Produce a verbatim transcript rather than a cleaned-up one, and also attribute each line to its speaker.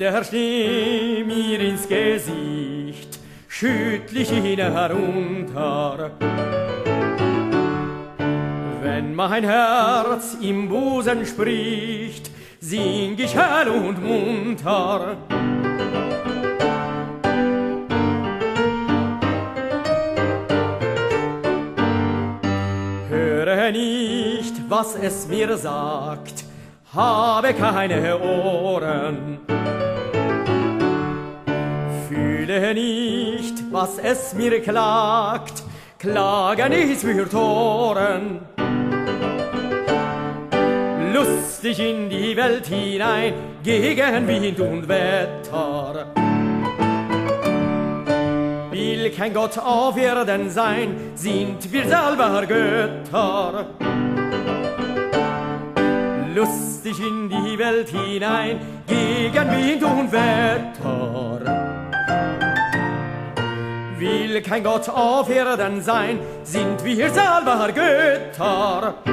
Speaker 1: der Schnee mir ins Gesicht, schüttel ich ihn herunter. Wenn mein Herz im Busen spricht, sing ich hell und munter. Höre nicht, was es mir sagt, habe keine Ohren. Fühle nicht, was es mir klagt, klagen ist für Toren. Lustig in die Welt hinein, gegen Wind und Wetter. Will kein Gott auf Erden sein, sind wir selber Götter. Lustig in die Welt hinein, gegen Wind und Wetter. Will kein Gott auf Erden sein, sind wir selber Götter.